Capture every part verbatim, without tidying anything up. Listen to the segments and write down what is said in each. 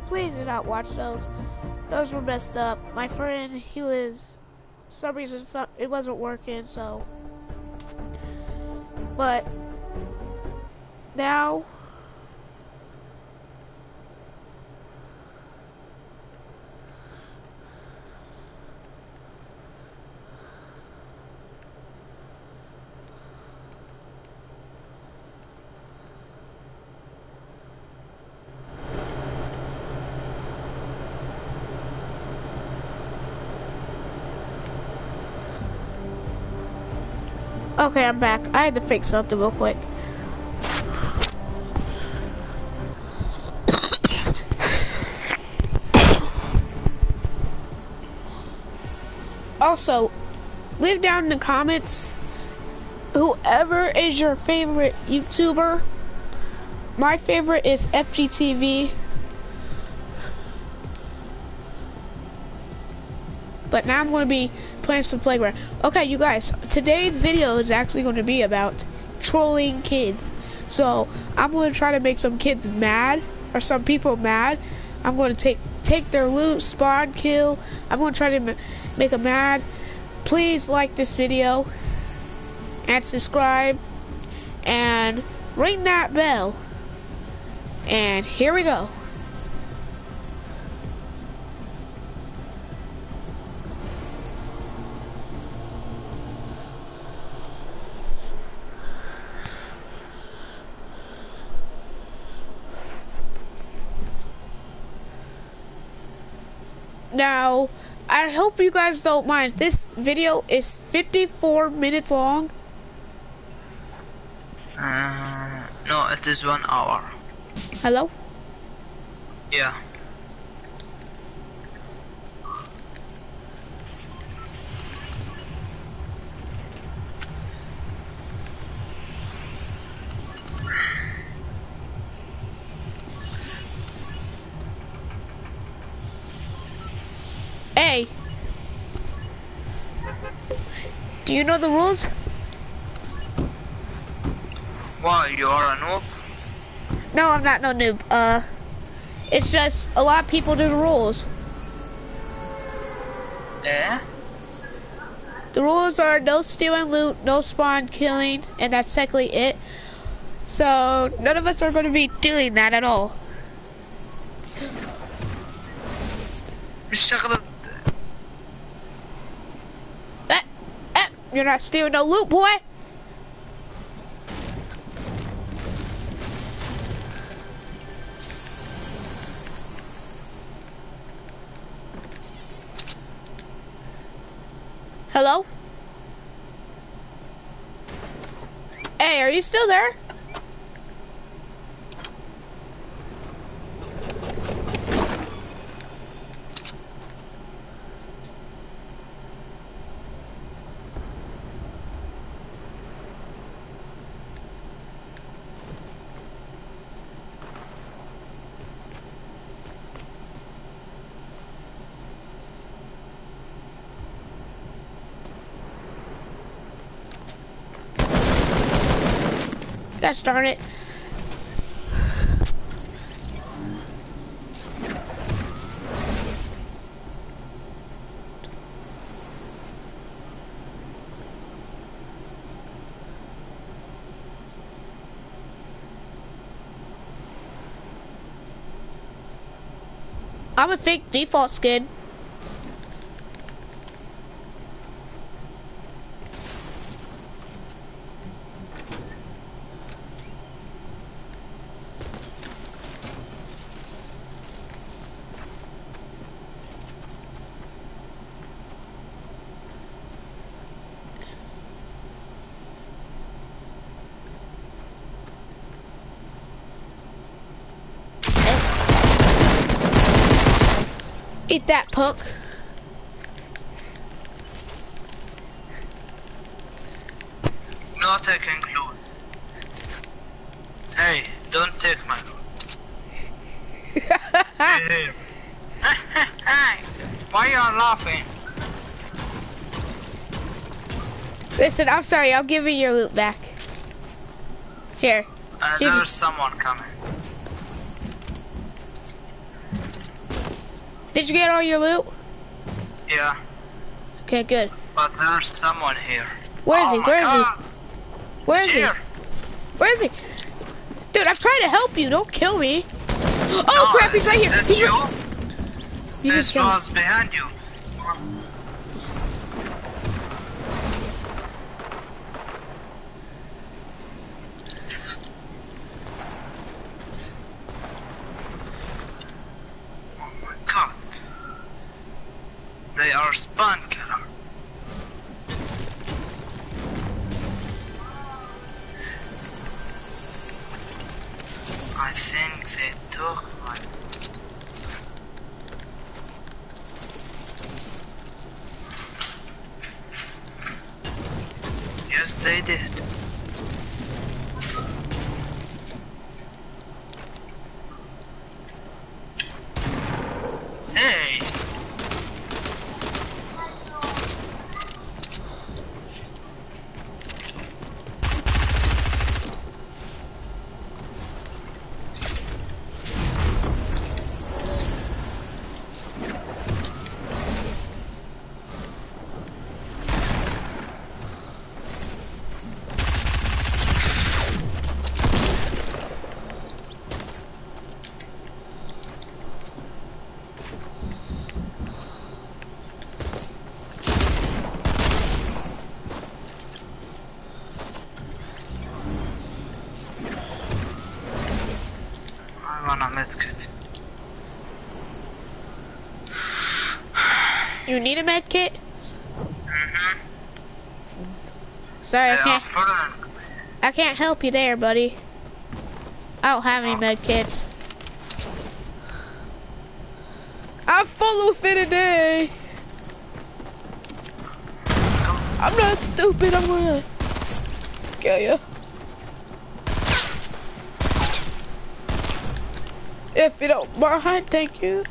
please do not watch those. Those were messed up. My friend, he was, for some reason, some, it wasn't working, so. But, now, okay, I'm back. I had to fix something real quick. Also, leave down in the comments whoever is your favorite YouTuber. My favorite is F G T V. But now I'm going to be playing some Playground. Okay, you guys, today's video is actually going to be about trolling kids. So, I'm going to try to make some kids mad, or some people mad. I'm going to take take their loot, spawn, kill. I'm going to try to make them mad. Please like this video, and subscribe, and ring that bell. And here we go. Now, I hope you guys don't mind. This video is fifty-four minutes long. Uh, no, it is one hour. Hello? Yeah. Hey, do you know the rules? Why, you are a noob? No, I'm not no noob. Uh, it's just a lot of people do the rules. Eh? The rules are no stealing loot, no spawn killing, and that's technically it. So none of us are going to be doing that at all. Eh, eh, you're not stealing no loot, boy. Hello? Hey, are you still there? Gosh darn it. I'm a fake default skin. Eat that, punk. Not taking loot. Hey, don't take my loot. Hey. Why you are laughing? Listen, I'm sorry. I'll give you your loot back. Here. Uh, Here's there's someone coming. Did you get all your loot? Yeah. Okay, good. But there's someone here. Where is oh he? Where is God. he? Where is here. he? Where is he? Dude, I'm trying to help you. Don't kill me. Oh no, crap, he's right here. This He's you? right- You This just killed was behind you. Oh my God. They are spawn killer. I think they took my... Yes, they did. Hey! I want a medkit. You need a med kit? Mm-hmm. Sorry, I They are can't. foreign. I can't help you there, buddy. I don't have any med kits. I'm full of it today. I'm not stupid. I'm gonna kill you. If you don't mind, thank you.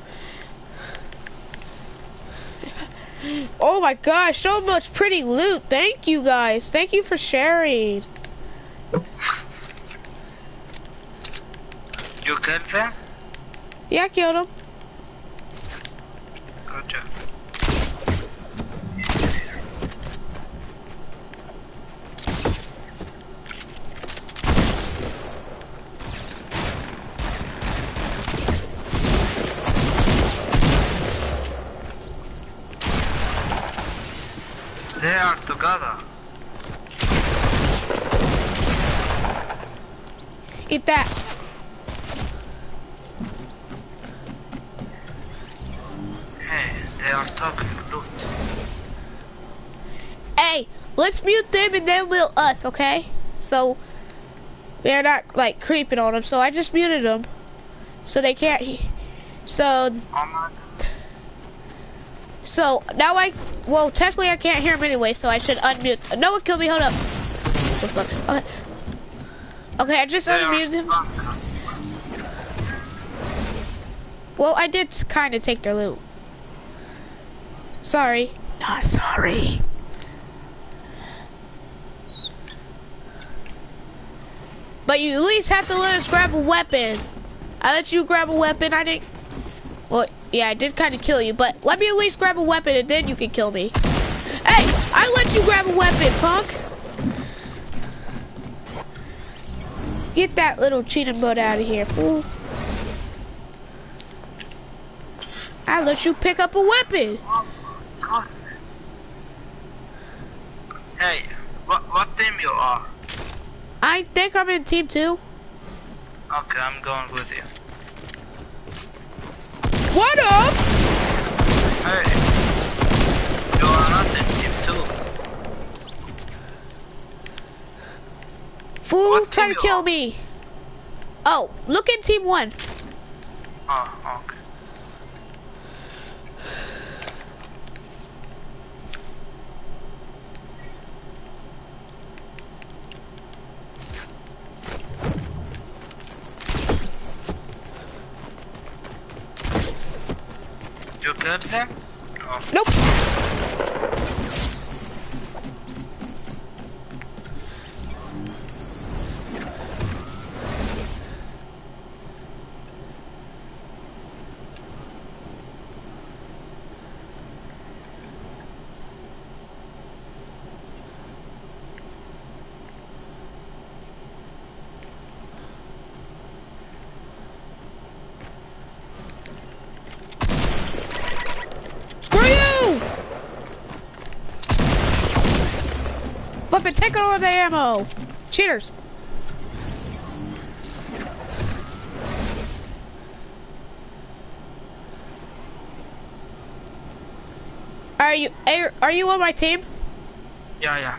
Oh my gosh, so much pretty loot. Thank you guys. Thank you for sharing. You killed them? Yeah, I killed him. Good job. They are together. Eat that. Hey, they are talking loot. Hey, let's mute them and then we'll us, okay? So they're not like creeping on them. So I just muted them, so they can't. He so Oh my. so now I well technically I can't hear him anyway. So I should unmute. No one killed me. Hold up. What the fuck? Okay. Okay, I just They are unmuted him. spawn. Well, I did kind of take their loot. Sorry. Not sorry. But you at least have to let us grab a weapon. I let you grab a weapon, I didn't... Well, yeah, I did kind of kill you, but let me at least grab a weapon and then you can kill me. Hey, I let you grab a weapon, punk. Get that little cheating butt out of here, fool. I let you pick up a weapon. God. Hey, what what team you are? I think I'm in team two. Okay, I'm going with you. What up? Hey, you are not in team two. Fool, What try team to you kill are? me. Oh, look in team one. Oh, okay. You killed them? Oh. Nope. Flip it, take all the ammo. Cheaters. Are you are, are you on my team? Yeah, yeah.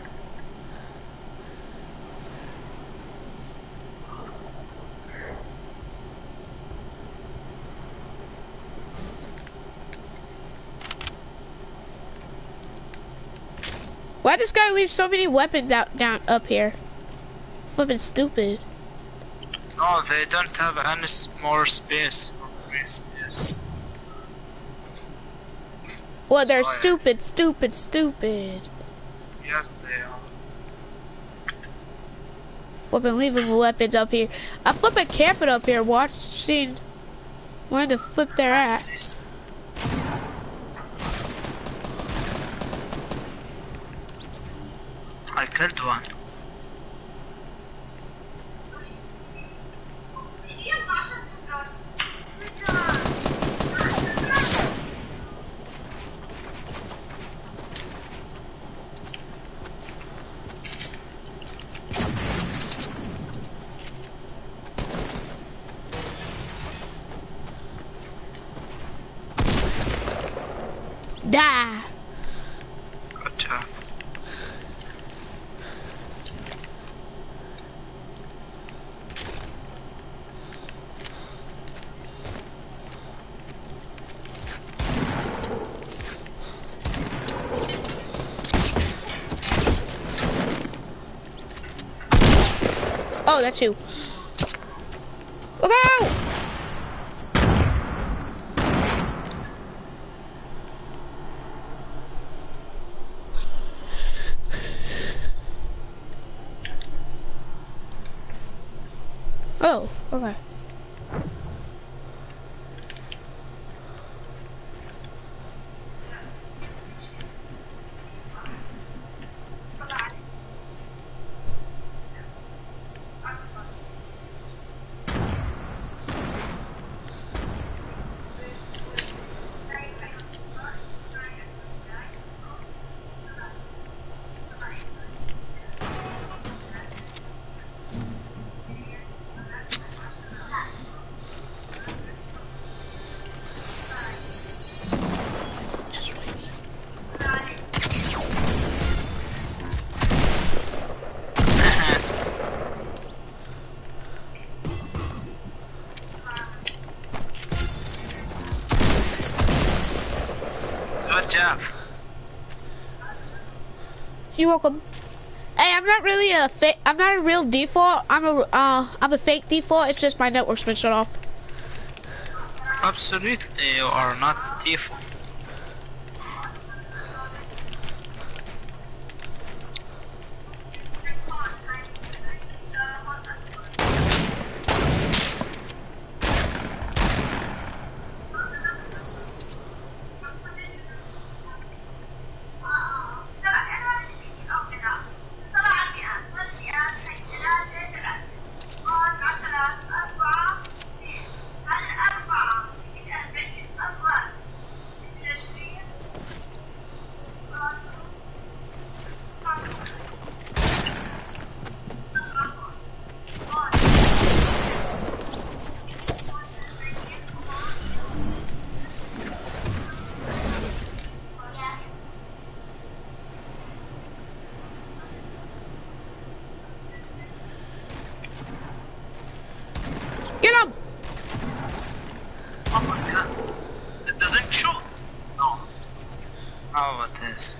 Why does this guy leave so many weapons out down up here? Flipping stupid. No, they don't have any s- more space. More space. Well, they're Sorry. stupid, stupid, stupid. Yes, they are. Flipping leaving weapons up here. I'm flipping camping up here, watching where to flip they're at. Sis- I killed one. Die. Good job. Oh, that's you. Look out! Oh, okay. Good job. You're welcome. Hey, I'm not really a fake. I'm not a real default. I'm a uh, I'm a fake default. It's just my network's been shut off. Absolutely, you are not default. Get him! Oh my god. It doesn't shoot. No. Oh, what is?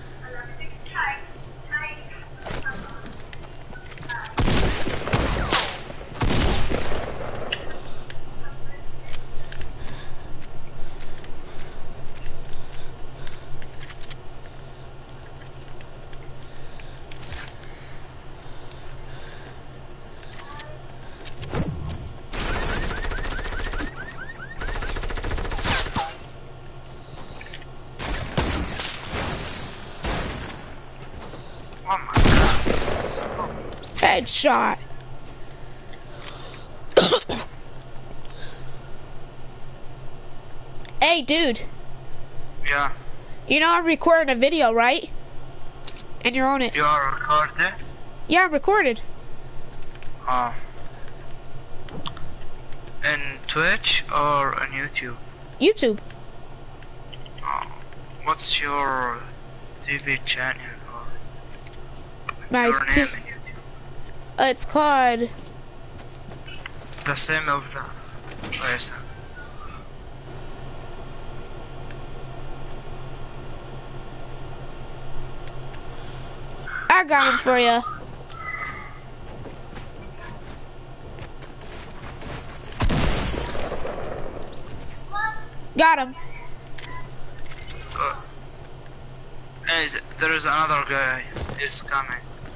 Oh my god. Headshot. Hey, dude. Yeah. You know I'm recording a video, right? And you're on it. You are recording? Yeah, I'm recorded. Oh. In Twitch or on YouTube? YouTube. Oh. What's your T V channel or My your t name in YouTube? uh, it's called. The same of the person. I got him for you. Got him. Uh, is, there is another guy. Is coming.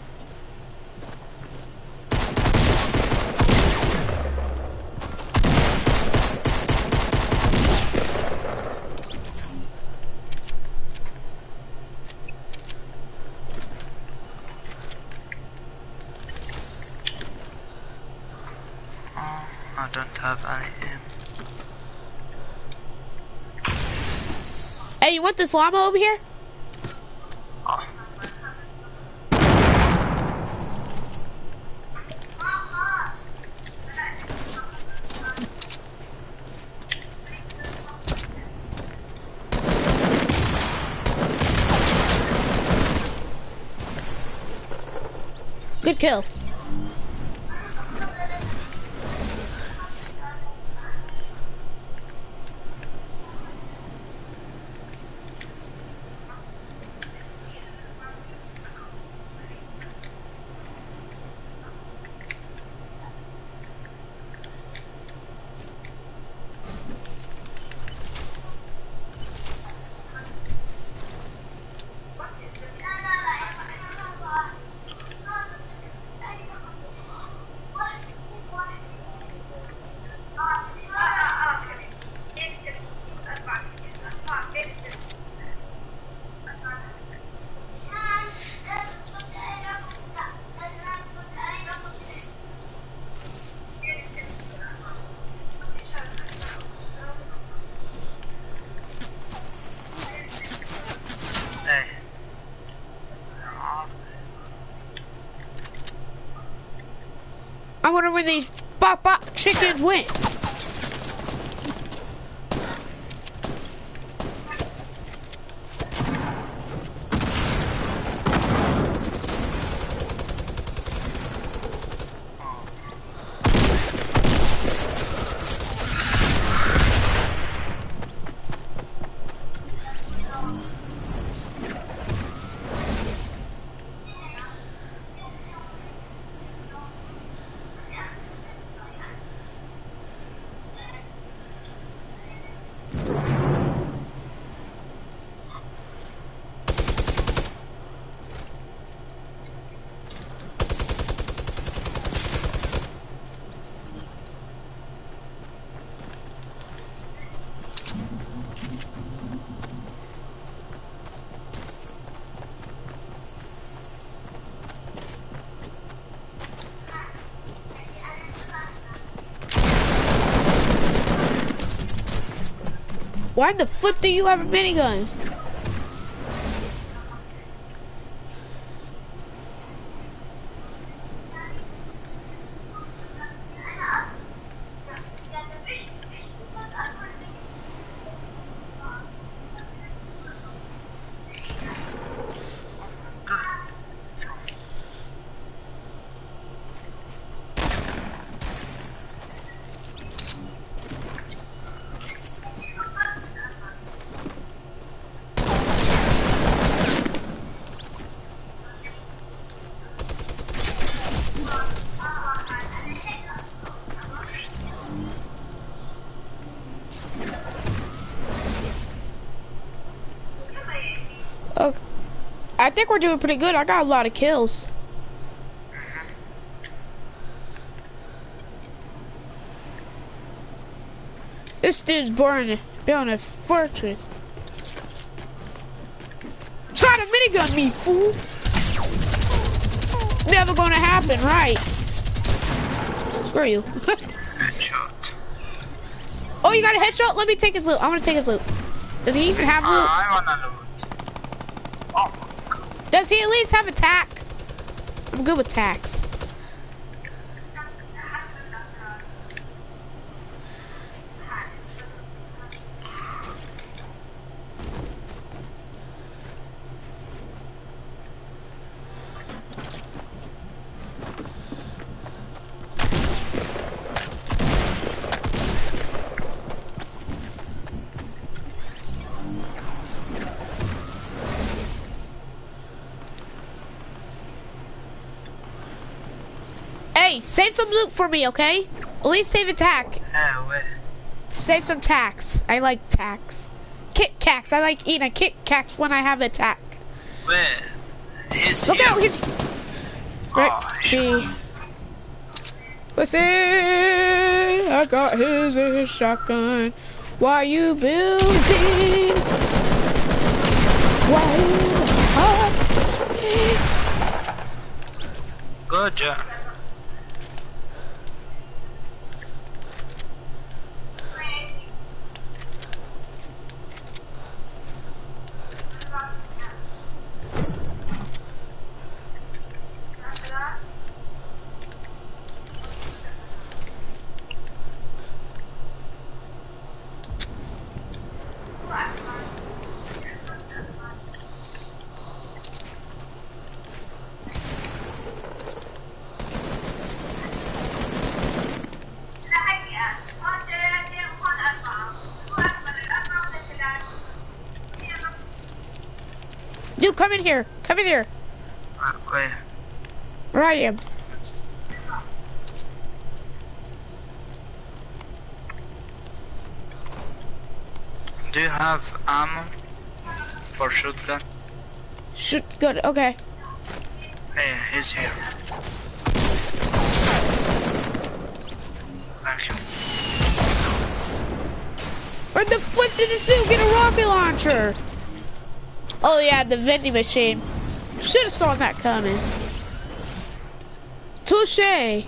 Oh, I don't have any aim. Hey, you want this llama over here? Oh. Good kill. I wonder where these bop bop chickens went. Why the flip do you have a minigun? Okay. I think we're doing pretty good. I got a lot of kills. This dude's born building a fortress. Try to minigun me, fool! Never gonna happen, right? Screw you. Headshot. Oh, you got a headshot? Let me take his loot. I wanna take his loot. Does he even have loot? Uh, I wanna loot. Oh. Does he at least have attack? I'm good with tax. Hey, save some loot for me, okay? At least save a tax. Yeah, wait. Save some tax. I like tax. Kit Kats. I like eating a Kit Kats when I have a tax. Where? He's Look here. out, he's right. Oh, sure. See. Listen, I got his, his shotgun. Why you building? Why you hot? Good job. Dude, come in here. Come in here. Wait. Where I am. Do you have ammo for shotgun? Shoot, good. Okay. Hey, he's here. Thank you. Where the flip did this dude get a rocket launcher? Oh yeah, the vending machine. Should have saw that coming. Touche.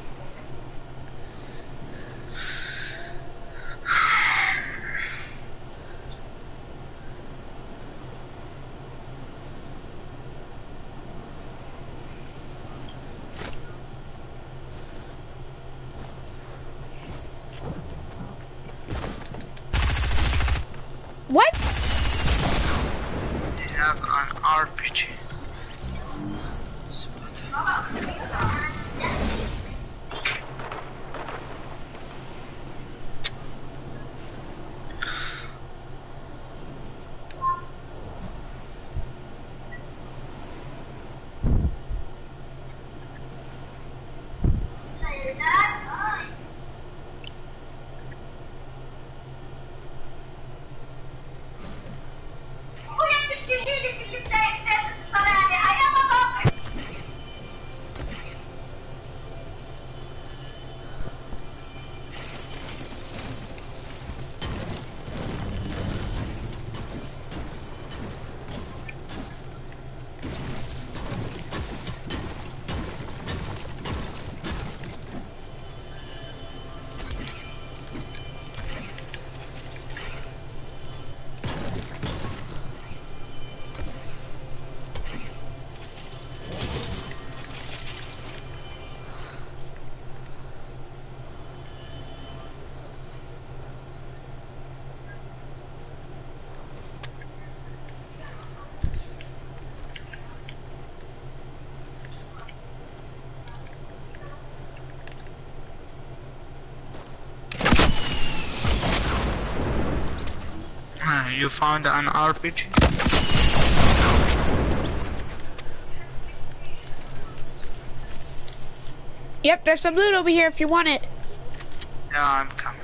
What? They have an R P G. You found an R P G? Yep, there's some loot over here if you want it. Yeah, I'm coming.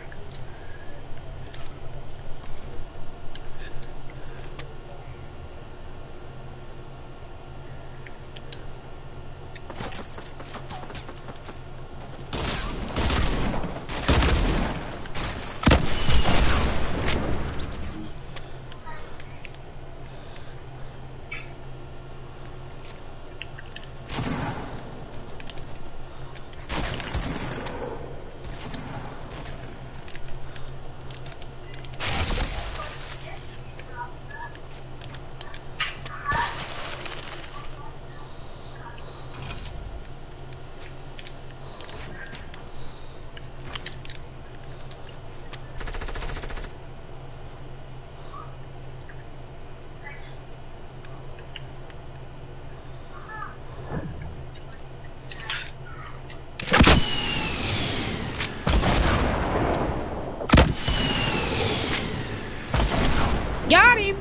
Got him.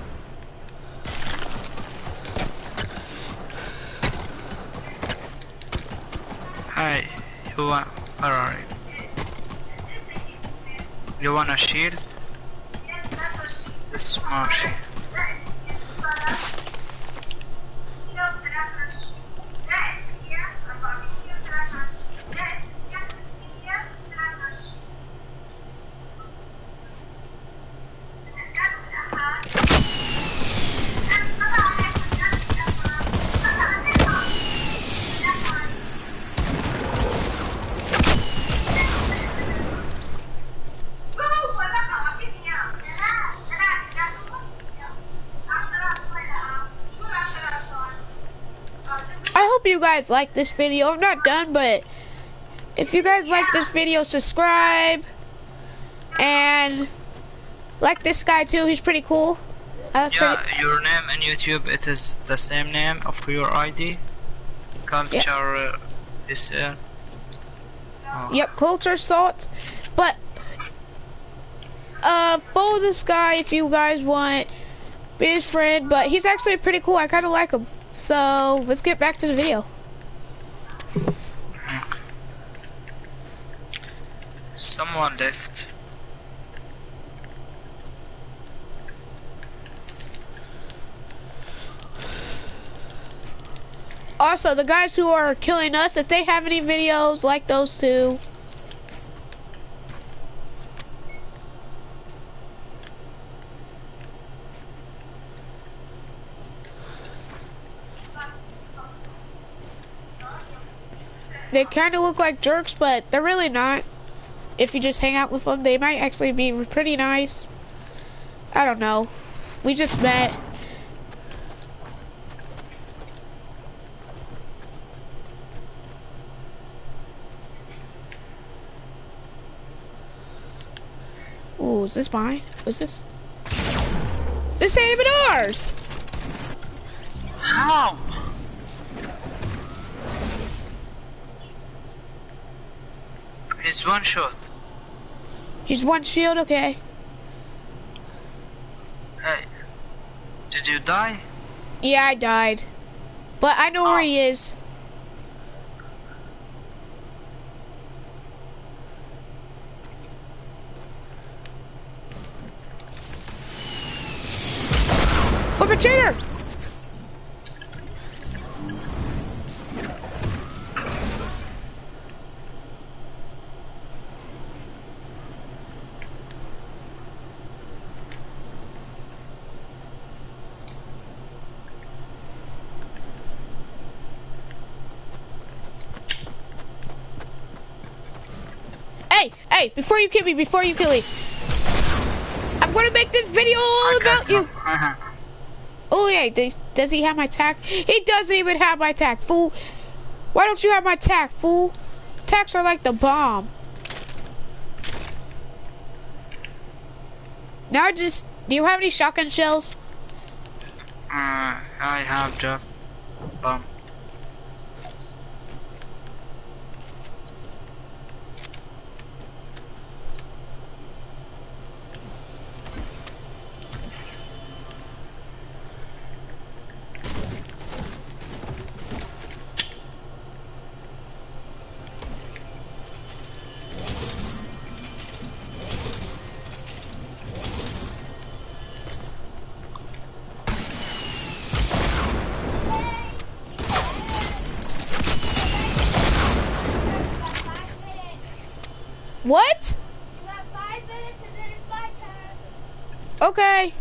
Hey, you want? Where are you? You want a shield? This small shield. You guys like this video. I'm not done, but if you guys like this video, subscribe and like this guy too. He's pretty cool. Uh, yeah, pretty your name on YouTube, it is the same name of your I D. Culture yeah. uh, is uh, oh. Yep, Culture Salt. But uh follow this guy if you guys want. Be his friend, but he's actually pretty cool. I kind of like him. So let's get back to the video. Someone left. Also, the guys who are killing us, if they have any videos like those two, they kind of look like jerks, but they're really not. If you just hang out with them, they might actually be pretty nice. I don't know. We just met. Ooh, is this mine? Is this? This ain't even ours! How? He's one shot. He's one shield, okay. Hey, did you die? Yeah, I died. But I know oh. where he is. Perpetrator! Hey, hey, before you kill me, before you kill me, I'm gonna make this video all about you. Oh yeah, does, does he have my tack? He doesn't even have my tack, fool. Why don't you have my tack, fool? Tacks are like the bomb. Now just, do you have any shotgun shells? Uh, I have just bomb. What? You got five minutes and then it's my turn. Okay.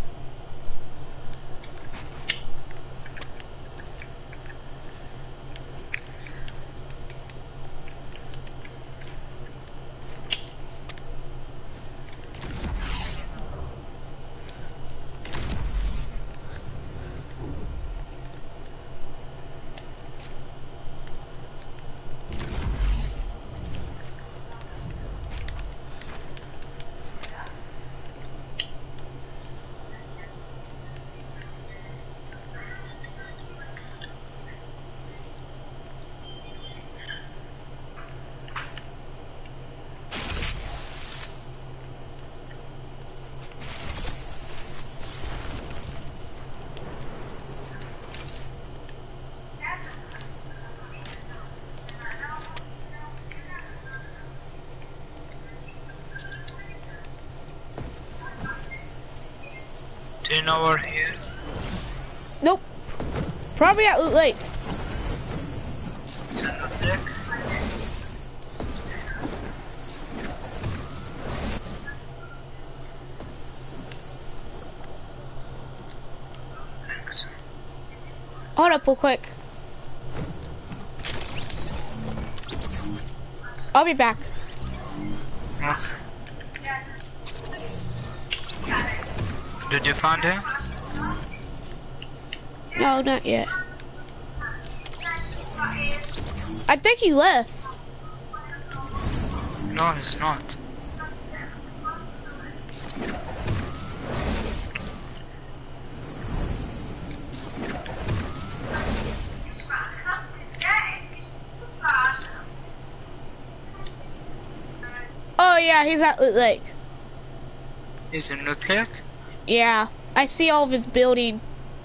Do you know where he is? Nope. Probably at Loot Lake. Is it Loot Lake? Thanks. Hold up real quick. I'll be back. Okay. Did you find him? No, not yet. I think he left. No, he's not. Oh yeah, he's at Loot Lake. He's in Loot Lake? Yeah, I see all of his building.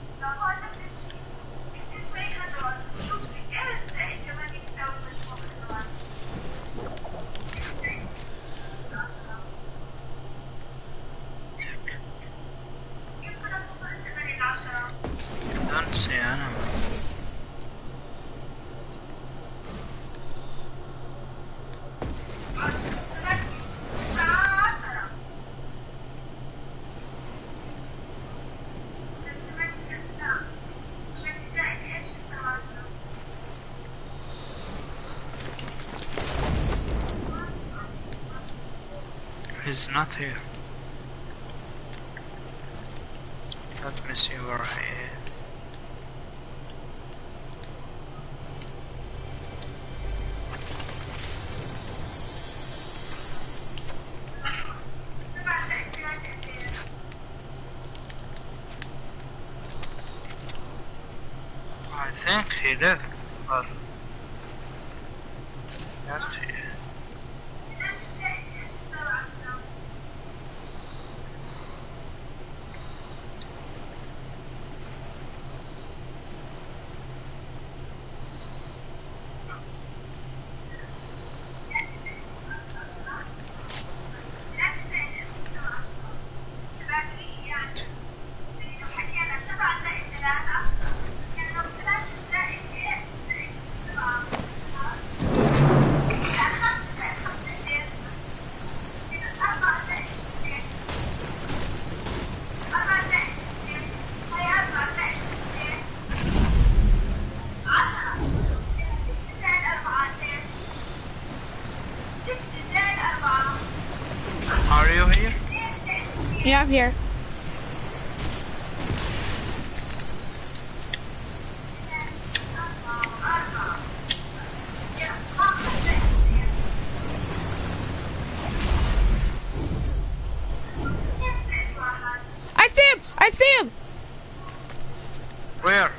Don't see anyone. He's not here. Let me see where he is. I think he left, but yes, he. Are you here? Yeah, I'm here. I see him! I see him! Where?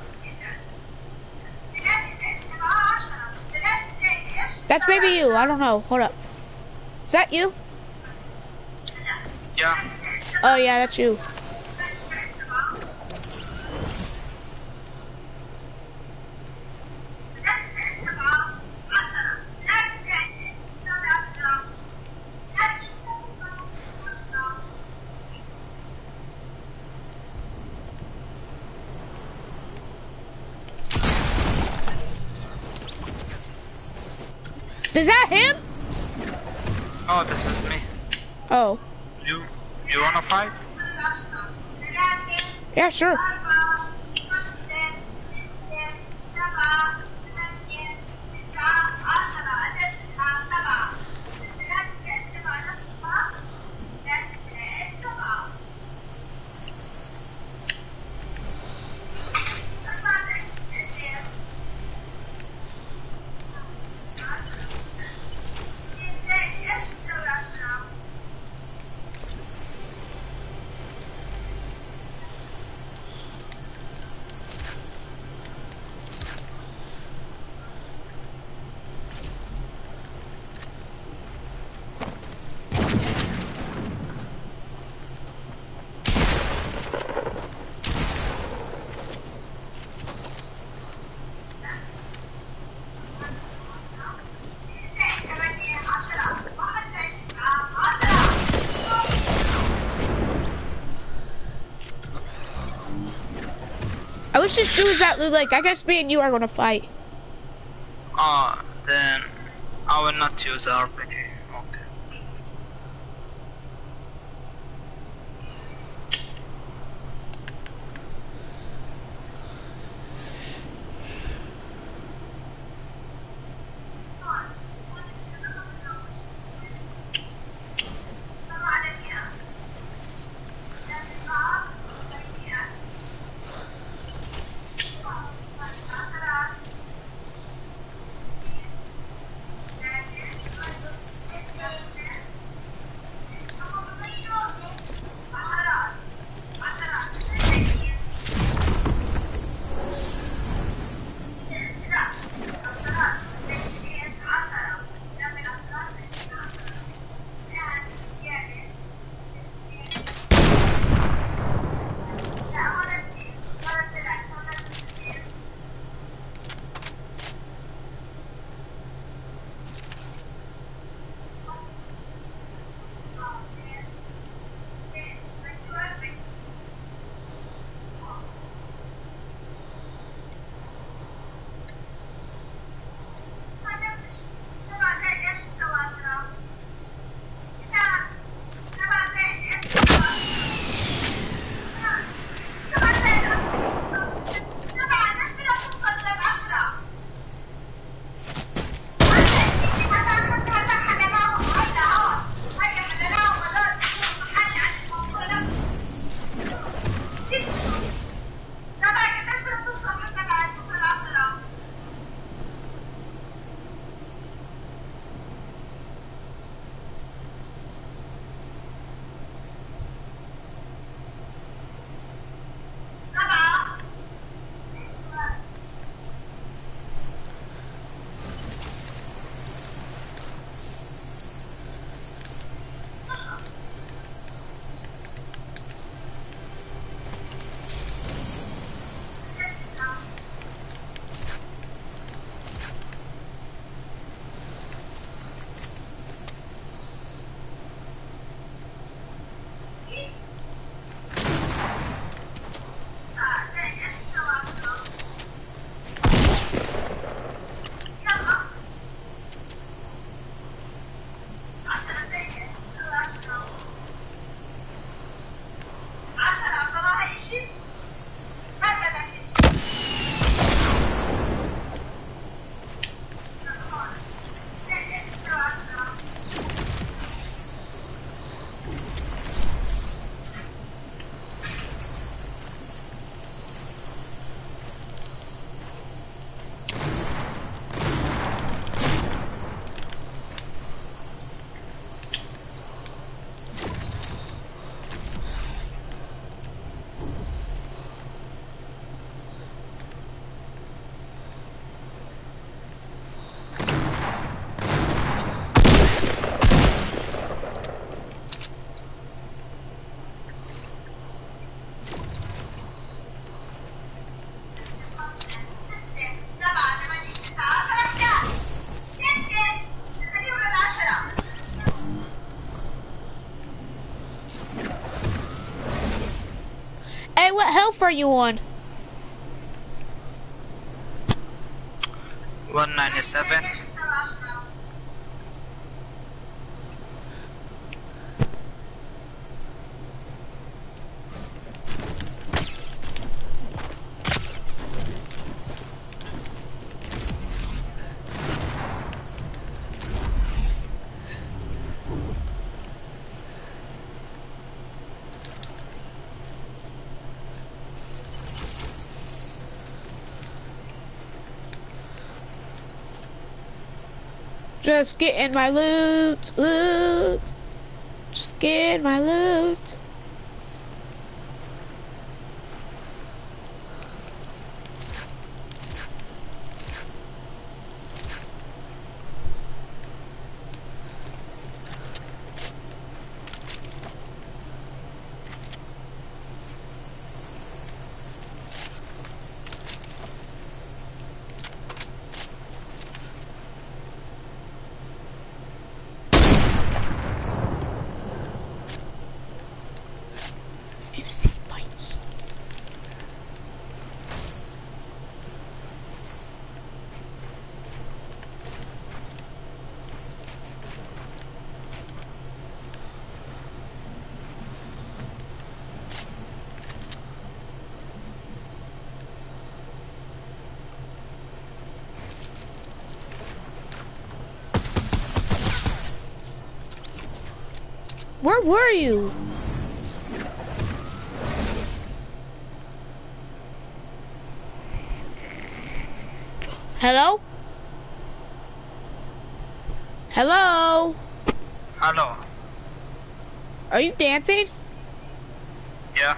That's maybe you. I don't know. Hold up. Is that you? Yeah. Oh yeah, that's you. Is that him? Oh, this is me. Oh. You, you wanna fight? Yeah, sure. I wish this dude's that like I guess me and you are gonna fight. Ah, then I will not use R P G. Okay. Hey, what health are you on? one ninety-seven. Just getting my loot, loot. Just getting my loot. Where were you? Hello? Hello? Hello. Are you dancing? Yeah.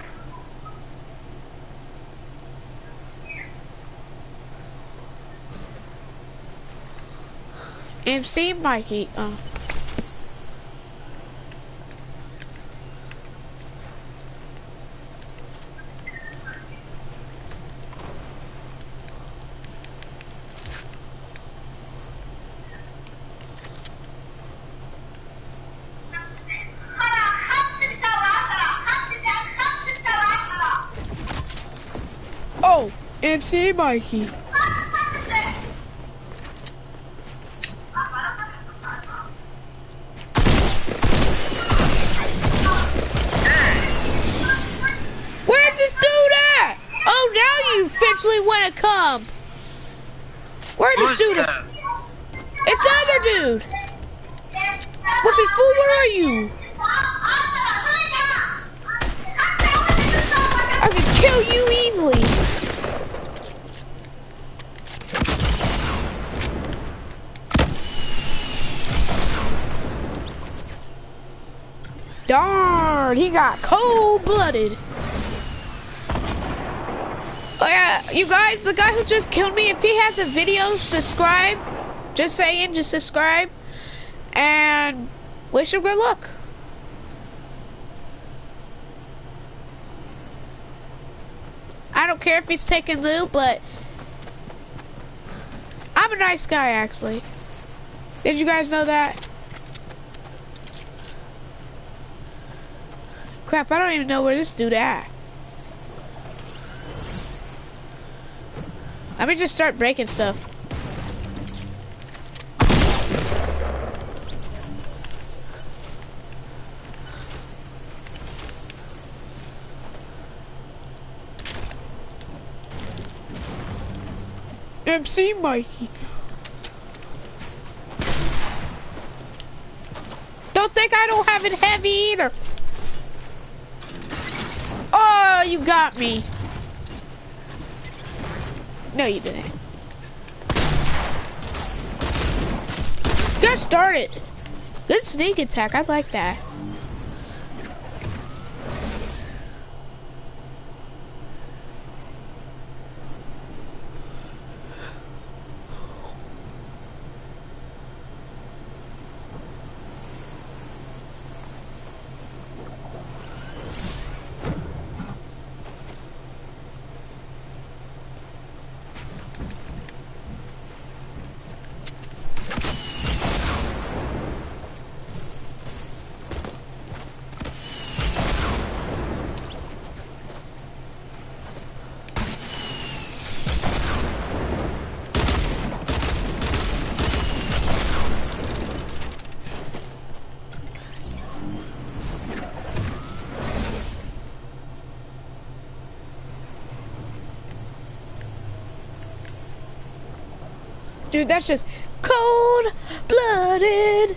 M C Mikey. Oh. Oh, M C Mikey. Where's this dude at? Oh, now you officially want to come. Where's this Who's dude at? that? It's the other dude. Whoopie fool, where are you? I can kill you easily. Darn, he got cold-blooded. Oh yeah, you guys, the guy who just killed me, if he has a video, subscribe. Just saying, just subscribe. And wish him good luck. I don't care if he's taking loot, but I'm a nice guy, actually. Did you guys know that? Crap, I don't even know where this dude at. Let me just start breaking stuff. M C Mikey. Don't think I don't have it heavy either. Oh, you got me. No, you didn't. Got started. Good sneak attack. I like that. Dude, that's just cold-blooded.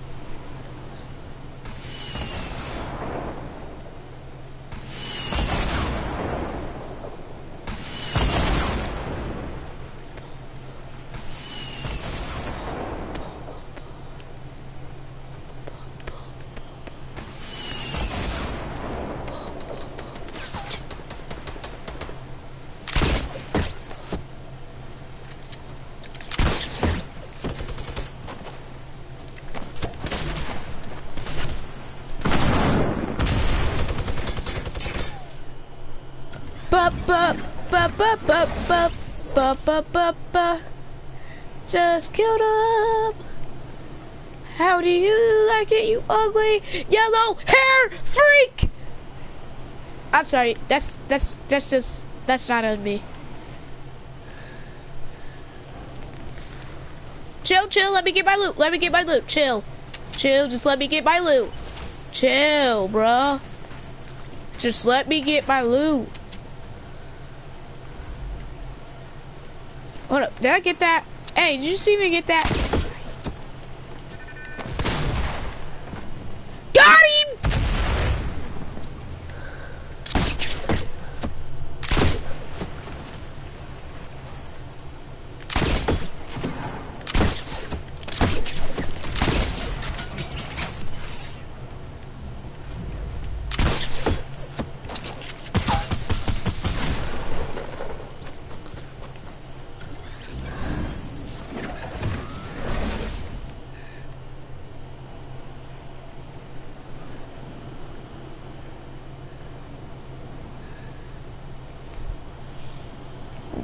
Ba ba ba ba ba ba ba ba ba ba. Just killed him. How do you like it, you ugly yellow hair freak? I'm sorry. That's that's that's just that's not on me. Chill, chill. Let me get my loot. Let me get my loot. Chill, chill. Just let me get my loot. Chill, bruh. Just let me get my loot. Hold up, did I get that? Hey, did you see me get that? Got him!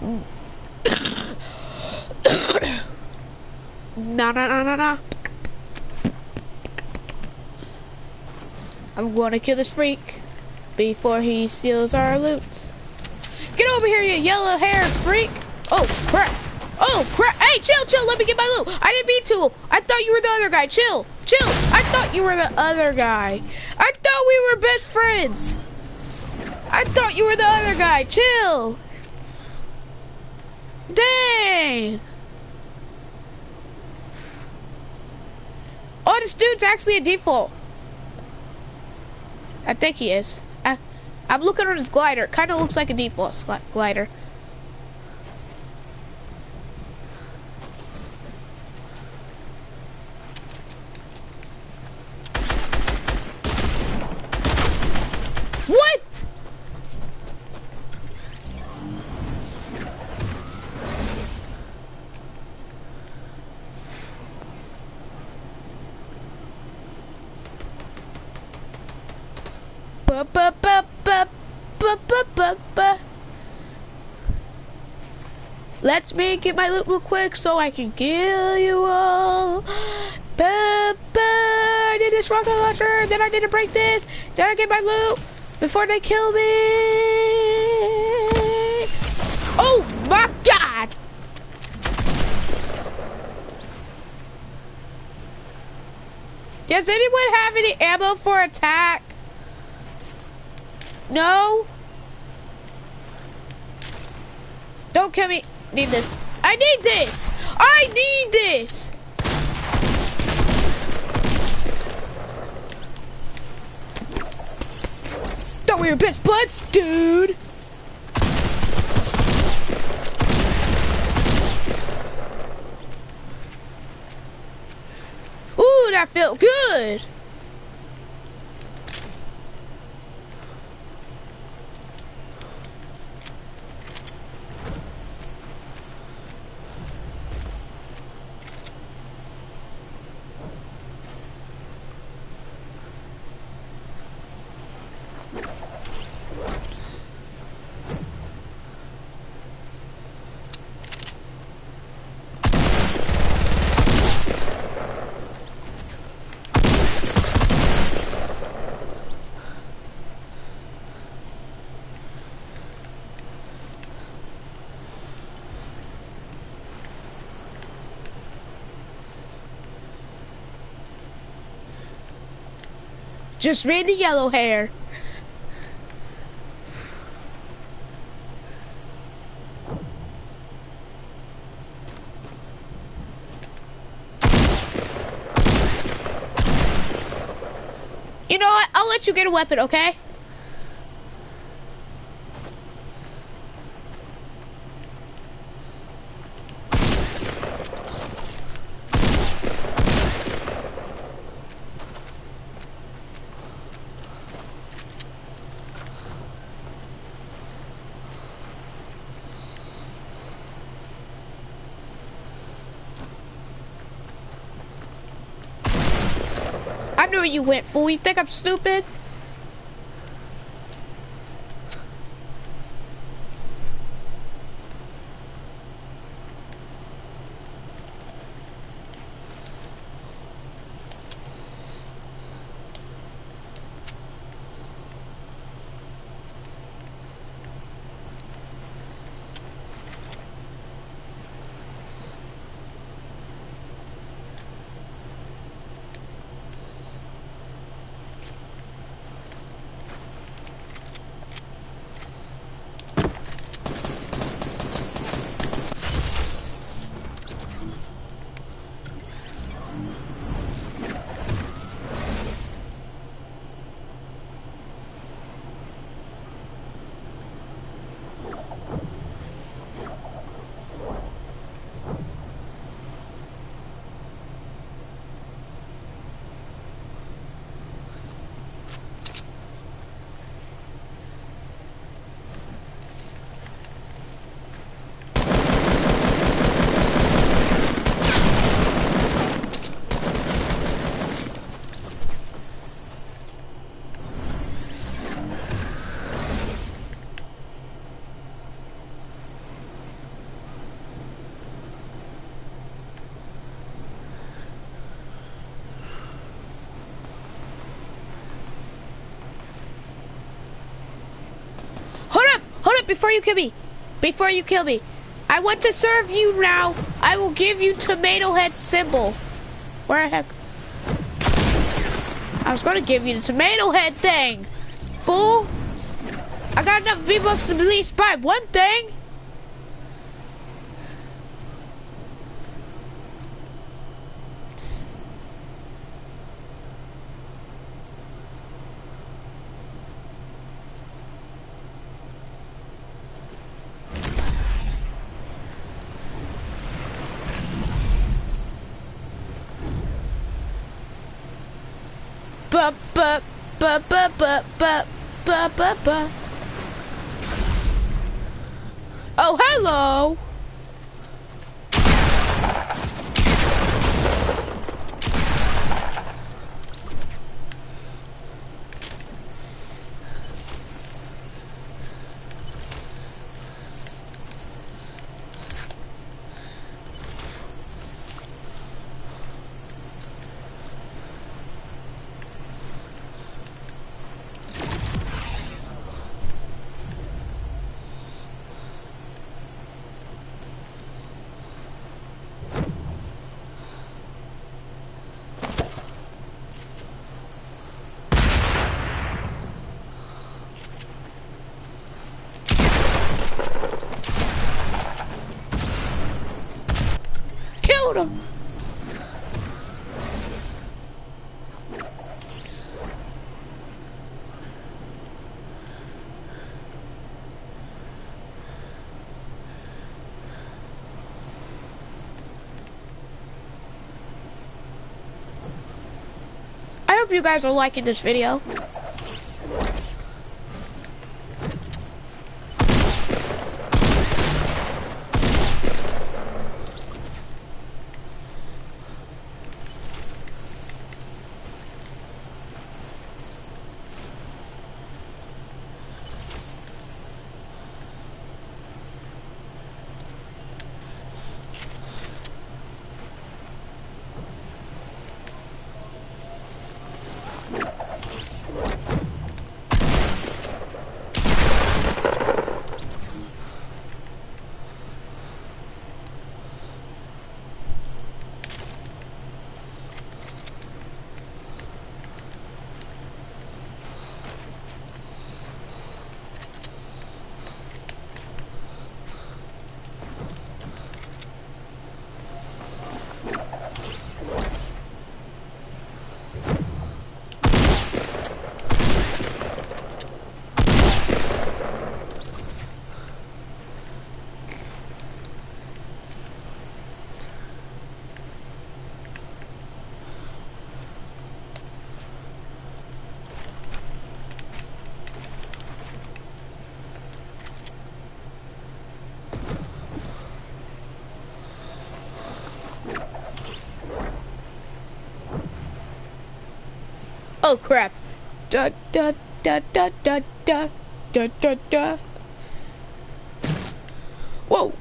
No, no, no, no, no. I'm going to kill this freak before he steals our loot. Get over here, you yellow-haired freak! Oh crap! Oh crap! Hey, chill, chill. Let me get my loot. I didn't mean to. I thought you were the other guy. Chill, chill. I thought you were the other guy. I thought we were best friends. I thought you were the other guy. Chill. Dang. Oh, this dude's actually a default. I think he is. I, I'm looking on his glider. It kind of looks like a default gl- glider. What? Ba ba ba ba ba ba ba ba. Let's me get my loot real quick so I can kill you all. Ba ba. I did this rocket launcher. Then I need to break this. Then I get my loot before they kill me. Oh my God! Does anyone have any ammo for attack? No? Don't kill me. Need this. I need this. I need this. Thought we were best buds, dude. Ooh, that felt good. Just read the yellow hair. You know what? I'll let you get a weapon, okay? I knew where you went, fool. You think I'm stupid? before you kill me, before you kill me, I want to serve you now. I will give you tomato head symbol. Where the heck? I was gonna give you the tomato head thing, fool. I got enough V-Bucks to at least buy one thing. Ba ba ba ba ba ba ba ba ba. Oh, hello. Killed him. I hope you guys are liking this video. Oh crap. Da da da da da da da da da. Whoa.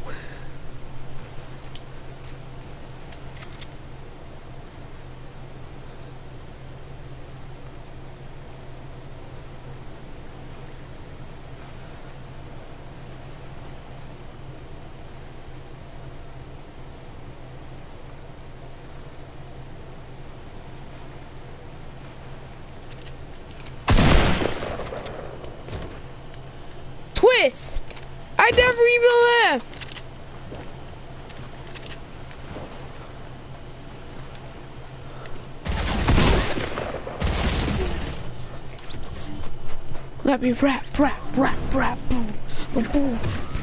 Twist! I never even left! Let me rap, rap, rap, rap, boom, boom, boom.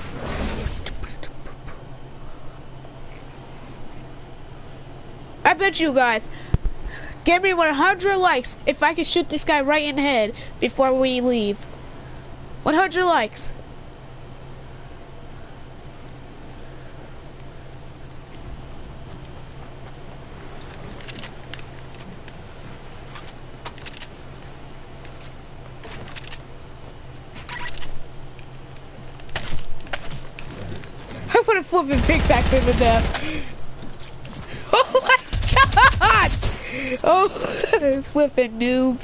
I bet you guys, give me one hundred likes if I can shoot this guy right in the head before we leave. one hundred likes. I'm gonna flip a pickaxe into death. Oh my god! Oh, flipping noob.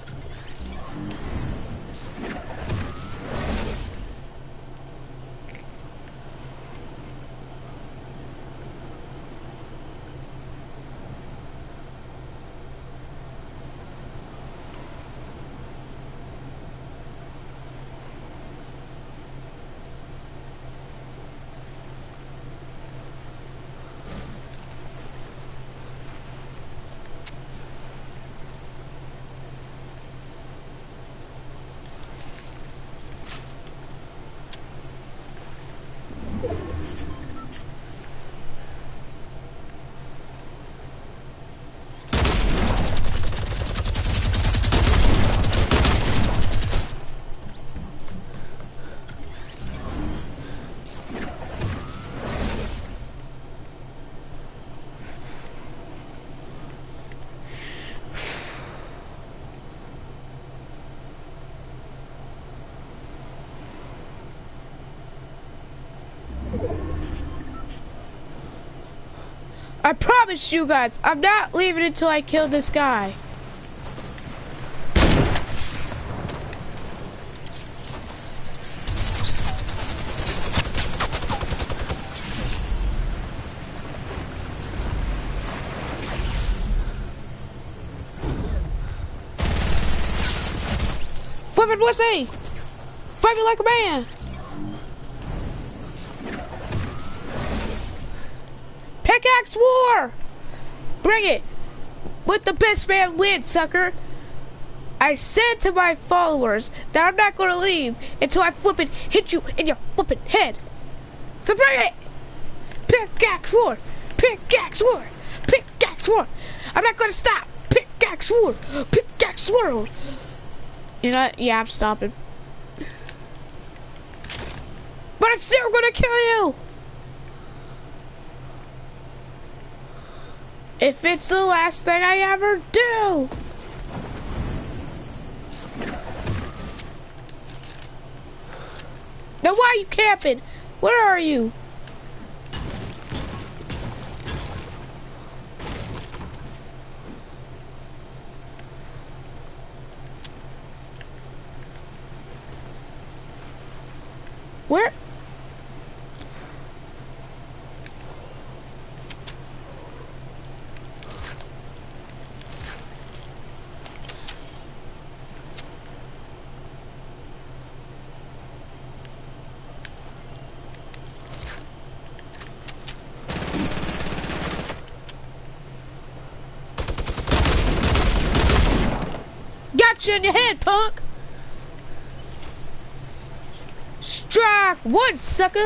I promise you guys, I'm not leaving until I kill this guy. Weapon Wissy! Fight me like a man! Pickaxe war! Bring it! With the best man wins, sucker! I said to my followers that I'm not gonna leave until I flip it, hit you in your flippin' head. So bring it! Pickaxe war! Pickaxe war! Pickaxe war! I'm not gonna stop! Pickaxe war! Pickaxe war! You know what? Yeah, I'm stopping. But I'm still gonna kill you! If it's the last thing I ever do! Now why are you camping? Where are you? Where? Gotcha in your head, punk! Strike one, sucker!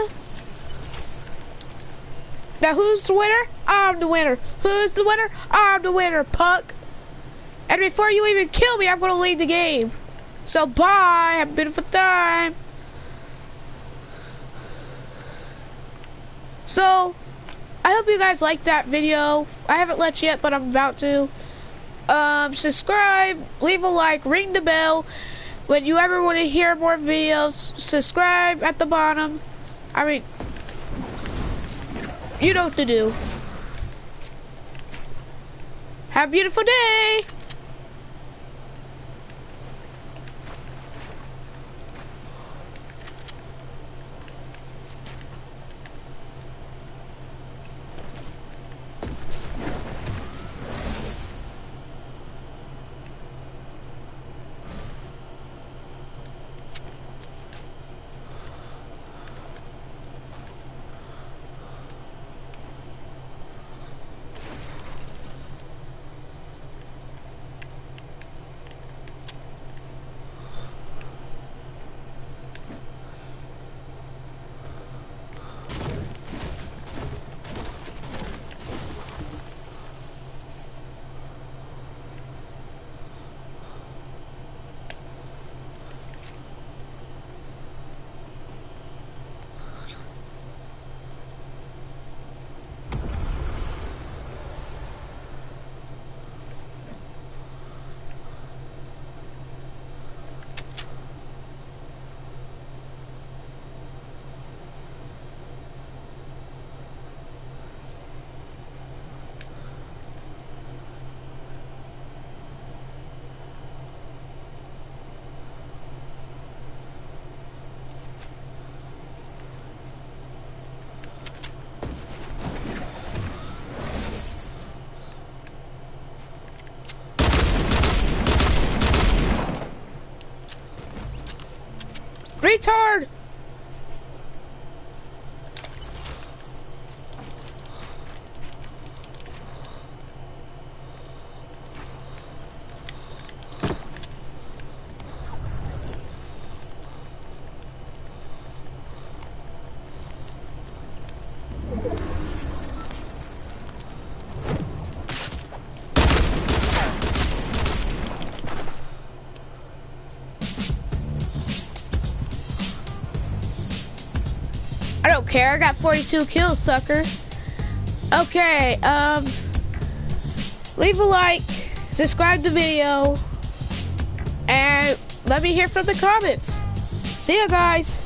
Now who's the winner? I'm the winner. Who's the winner? I'm the winner, punk. And before you even kill me, I'm gonna leave the game. So bye, have a beautiful time. So, I hope you guys liked that video. I haven't let you yet, but I'm about to. Um, subscribe, leave a like, ring the bell. When you ever want to hear more videos, subscribe at the bottom. I mean, you know what to do. Have a beautiful day. Retard! I don't care, I got forty-two kills, sucker. Okay, um, leave a like, subscribe to the video, and let me hear from the comments. See ya, guys.